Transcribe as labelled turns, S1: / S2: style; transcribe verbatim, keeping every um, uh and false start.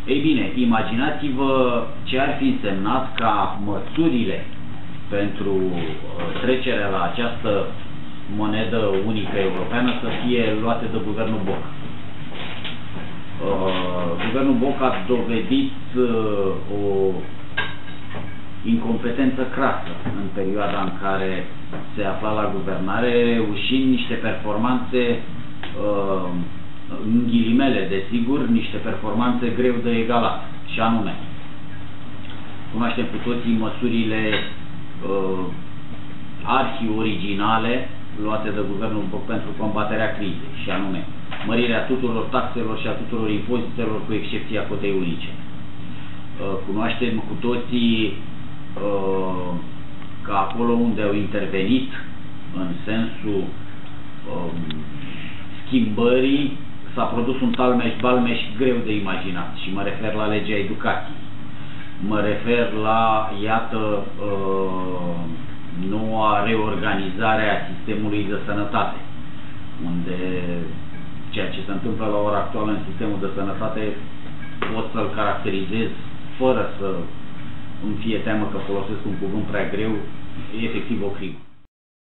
S1: Ei bine, imaginați-vă ce ar fi însemnat ca măsurile pentru trecerea la această monedă unică europeană să fie luate de guvernul Boc. Guvernul Boc a dovedit o incompetență crasă în perioada în care se afla la guvernare, reușind niște performanțe, în ghilimele desigur, niște performanțe greu de egalat, și anume, cunoaștem cu toții măsurile uh, arhi-originale luate de guvernul Boc pentru combaterea crizei, și anume mărirea tuturor taxelor și a tuturor impozitelor, cu excepția cotei unice. Uh, cunoaștem cu toții uh, că acolo unde au intervenit în sensul uh, schimbării, s-a produs un talmeș-balmeș greu de imaginat, și mă refer la legea educației. Mă refer la, iată, uh, noua reorganizare a sistemului de sănătate, unde ceea ce se întâmplă la ora actuală în sistemul de sănătate pot să-l caracterizez fără să îmi fie teamă că folosesc un cuvânt prea greu, e efectiv o crimă.